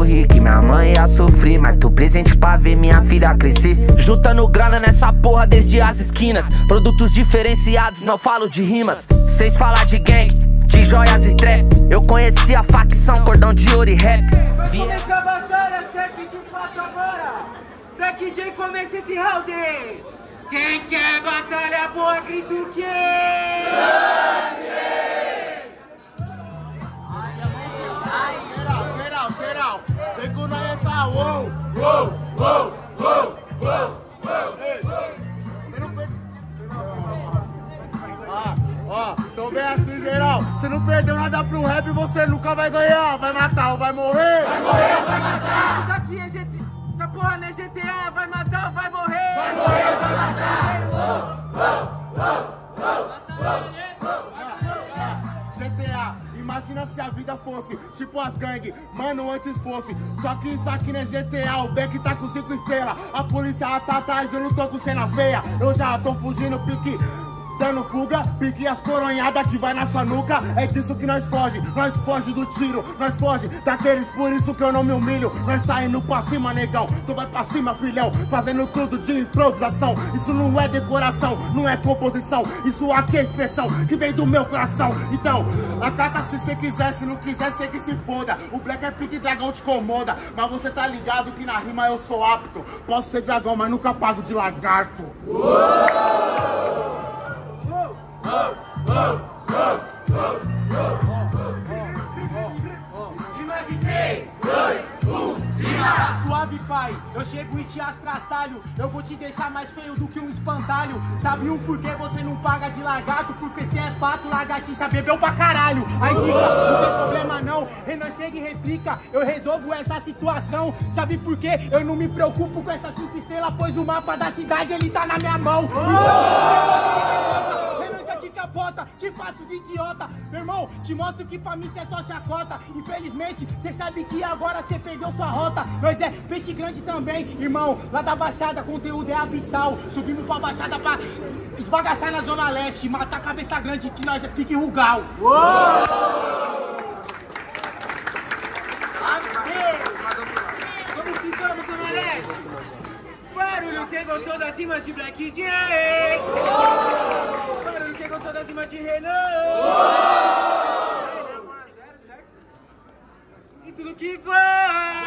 morri, que minha mãe ia sofrer, mas tô presente pra ver minha filha crescer. Juntando grana nessa porra desde as esquinas, produtos diferenciados, não falo de rimas. Cês falar de gangue, de joias e trap, eu conheci a facção, cordão de ouro e rap. Vai começar a batalha, certo de fato agora. Black J começa esse round. Quem quer batalha boa, grita o quê? Geral, vem com nós essa uou, uou, uou, uou, uou, uou. Então vem assim, geral, você não perdeu nada pro rap, você nunca vai ganhar, vai matar ou vai morrer? Vai morrer ou vai matar? Isso daqui é GTA, essa porra não é GTA, vai matar ou vai morrer? Vai morrer ou vai matar? GTA, imagina se a vida fosse tipo as gangues, mano, antes fosse. Só que isso aqui não é GTA, o Beck tá com 5 estrelas. A polícia tá atrás, eu não tô com cena feia. Eu já tô fugindo, pique, dando fuga, pique as coronhadas que vai na sua nuca. É disso que nós foge do tiro, nós foge daqueles, por isso que eu não me humilho. Nós tá indo pra cima, negão, tu vai pra cima, filhão, fazendo tudo de improvisação. Isso não é decoração, não é composição, isso aqui é expressão que vem do meu coração. Então, acata se cê quiser, se não quiser, cê que se foda. O Black é pique dragão, te incomoda, mas você tá ligado que na rima eu sou apto. Posso ser dragão, mas nunca pago de lagarto. Rimas em 3, 2, 1, rima! Suave, pai, eu chego e te astraçalho. Eu vou te deixar mais feio do que um espantalho. Sabe o porquê você não paga de lagarto? Porque cê é pato, lagartixa, bebeu pra caralho. Aí fica, não tem problema não. Renan chega e replica, eu resolvo essa situação. Sabe por quê? Eu não me preocupo com essas 5 estrelas, pois o mapa da cidade ele tá na minha mão. Te capota, te faço de idiota. Meu irmão, te mostro que pra mim cê é só chacota. Infelizmente, cê sabe que agora cê perdeu sua rota. Nós é peixe grande também, irmão. Lá da Baixada, conteúdo é abissal. Subimos pra Baixada pra esbagaçar na Zona Leste, matar a cabeça grande, que nós é pique rugal. Como ficamos, Zona Leste? Barulho, quem gostou das rimas de Black J? Barulho, quem gostou das rimas de Renan? Certo? E tudo que vai!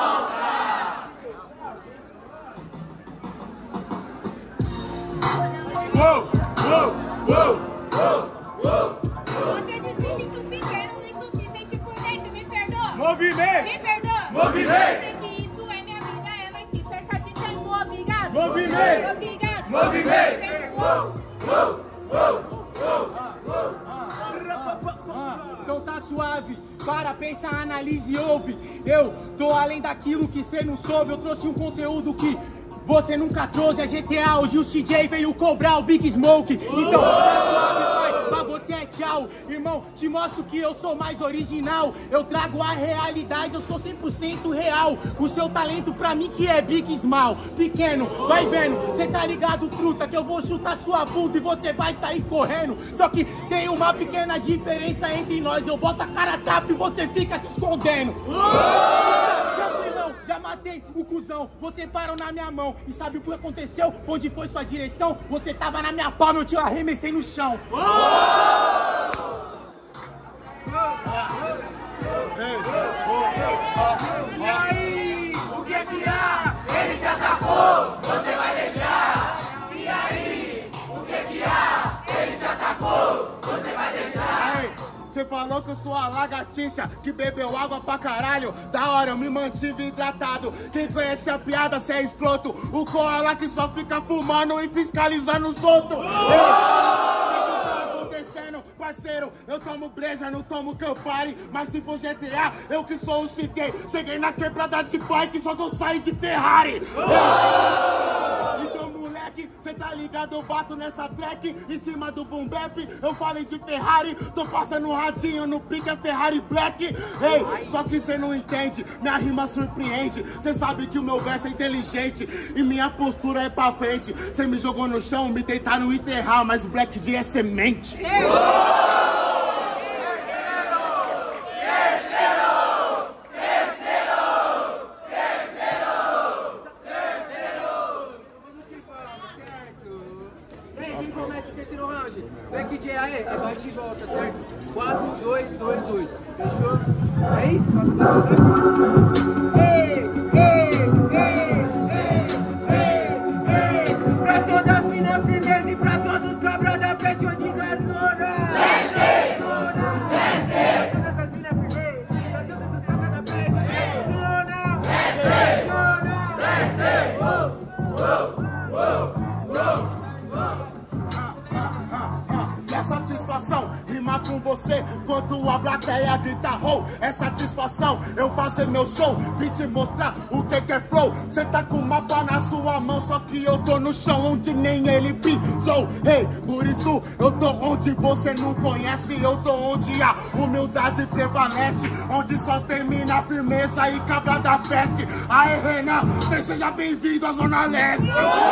Vocês dizem que o pequeno e insuficiente por dentro, me perdoa? Movimento! Me perdoa! Movimento! Sei que isso é minha vida, é mais que perca de tempo, obrigado! Movimento! Obrigado! Movimento! Então tá suave, para, pensa, analise e ouve. Eu tô além daquilo que cê não soube. Eu trouxe um conteúdo que você nunca trouxe. É GTA, hoje o CJ veio cobrar o Big Smoke. Então tá suave, pai, pra você é tchau. Irmão, te mostro que eu sou mais original. Eu trago a realidade, eu sou 100% real. O seu talento pra mim que é Big Small. Pequeno, vai vendo, cê tá ligado, truta, que eu vou chutar sua bunda e você vai sair correndo. Só que tem uma pequena diferença entre nós. Eu boto a cara a tapa e você fica se escondendo. Já matei o cuzão, você parou na minha mão. E sabe o que aconteceu? Onde foi sua direção? Você tava na minha palma, eu te arremessei no chão. E aí, o que é que há? Ele te atacou, você vai deixar. E aí, o que é que há? Ele te atacou, você vai deixar. Você falou que eu sou a lagartixa que bebeu água pra caralho. Da hora, eu me mantive hidratado. Quem conhece a piada, cê é escroto. O koala que só fica fumando e fiscalizando os outros. Parceiro, eu tomo breja, não tomo Campari. Mas se for GTA, eu que sou o CK. Cheguei na quebrada de bike, só que eu saí de Ferrari. Então, moleque, cê tá ligado? Eu bato nessa track em cima do boom bap. Eu falei de Ferrari, tô passando um radinho no pique, é Ferrari Black. Ei, só que cê não entende, minha rima surpreende. Cê sabe que o meu verso é inteligente e minha postura é pra frente. Cê me jogou no chão, me tentaram enterrar, mas o Black J é semente. é bate e volta, certo? 4, 2, 2, 2. Fechou? É isso? 4, 2, 2, 2. Ei! Pra todas as minas firmeza e pra todos os cabras da peste onde da zona. Pra todas as minas firmeza, pra todos os cabras da peste onde É satisfação rimar com você quando a plateia grita oh, é satisfação eu fazer meu show, vim te mostrar o que é flow. Cê tá com o mapa na sua mão, só que eu tô no chão onde nem ele pisou. Hey, por isso eu tô onde você não conhece, eu tô onde a humildade prevalece, onde só termina a firmeza e cabra da peste. Aê Renan, seja bem-vindo à Zona Leste.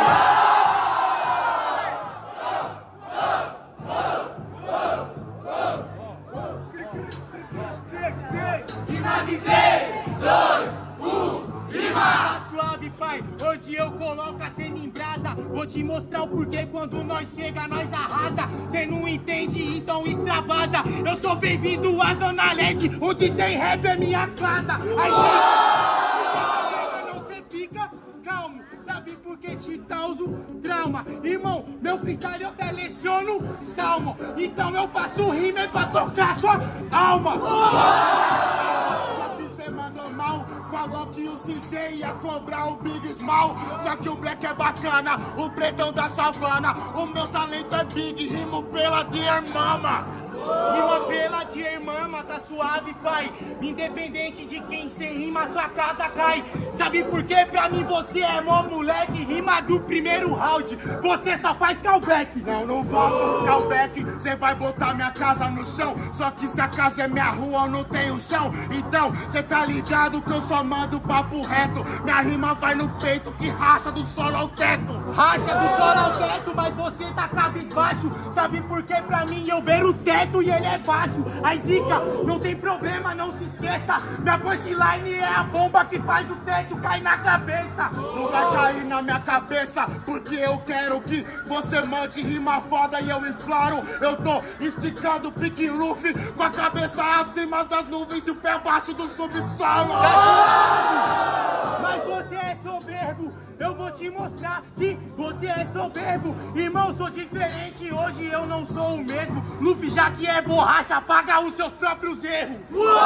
De 3, 2, 1, rima! Suave, pai, hoje eu coloco a cena em brasa. Vou te mostrar o porquê quando nós chega, nós arrasa. Cê não entende, então extravasa. Eu sou bem-vindo à Zona Leste, onde tem rap é minha casa. Aí não cê fica calmo, sabe por que te causo trauma? Irmão, meu freestyle eu teleciono salmo. Então eu faço rima pra tocar sua alma. Mandou mal, falou que o CJ ia cobrar o Big Small. Só que o Black é bacana, o pretão da savana. O meu talento é big, rimo pela Dear Mama. Rima pela Dear Mama, tá suave, pai. Independente de quem cê rima, sua casa cai. Sabe por quê? Pra mim você é mó moleque. Rima do primeiro round, você só faz callback. Não faço callback, cê vai botar minha casa no chão. Só que se a casa é minha rua, eu não tenho chão. Então, cê tá ligado que eu só mando papo reto. Minha rima vai no peito que racha do solo ao teto. Racha do solo ao teto, mas você tá cabisbaixo. Sabe por quê? Pra mim eu beiro o teto e ele é baixo. Aí zica, não tem problema, não se esqueça. Minha punchline é a bomba que faz o teto cair na cabeça. Não vai cair na minha cabeça, porque eu quero que você mande rima foda e eu imploro. Eu tô esticando o pique Luffy com a cabeça acima das nuvens e o pé abaixo do subsolo. Mas você é soberbo, eu vou te mostrar que você é soberbo. Irmão, sou diferente, hoje eu não sou o mesmo. Luffy, já que é borracha, paga os seus próprios erros.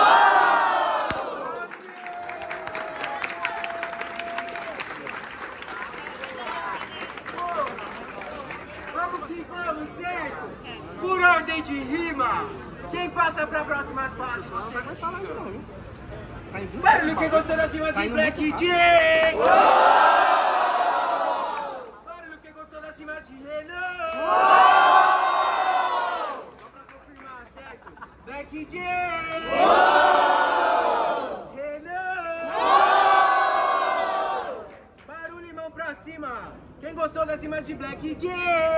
Vamos que vamos, certo? Por ordem de rima, quem passa pra próximas fases? Você vai falar não, hein? Barulho, quem gostou das rimas de Black J? Barulho, quem gostou das rimas de Renan? Só pra confirmar, certo? Black J! Renan! Barulho e mão pra cima. Quem gostou das rimas de Black J?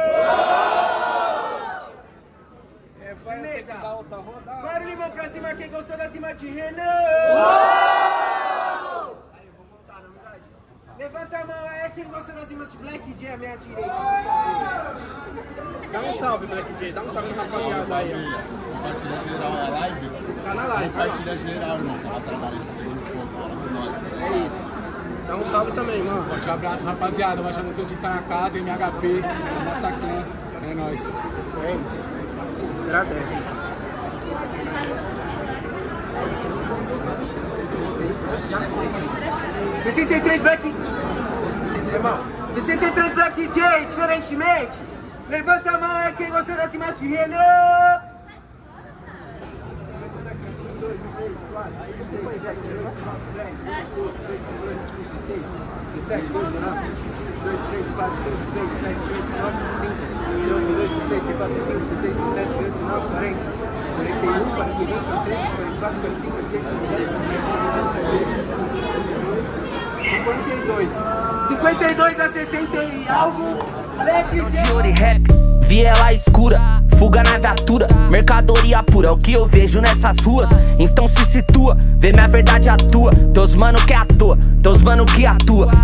Beleza. Barulho e mão pra cima, quem gostou da cima de Renan? Aí, eu vou voltar, na verdade. Levanta a mão, é quem gostou das rimas de Black J, a minha direita. Dá um salve, Black J, dá um salve na rapaziada aí. Compartilha geral a live. Tá na live. Compartilha geral, irmão. Ela trabalha isso aqui muito fogo, ela com nós. É isso. Dá um salve também, mano. Forte abraço, rapaziada. O Baixada Santista na casa, MHP, Massacre. É nóis. É isso. Agradece. Irmão, 63 Black J, diferentemente. Levanta a mão, é quem gostou das rimas de Renan. 2, 3, 4, 5, 6, 7, 8, 9, 10, 11, 12, 13, 14, 15, 16, 17, 18, 19, 20, 22, 23, 24, 25, 26, 27, 28, 29, 30, 31, 32, 33, 34, 35, 36, 37, 38, 39, 40, 41, 42, 43, 44, 45, 46, 47, 52 a 60 e algo. De ouro e rap, viela escura, fuga na viatura, mercadoria pura, é o que eu vejo nessas ruas. Então se situa, vê minha verdade atua, teus mano que atua, teus mano que atua.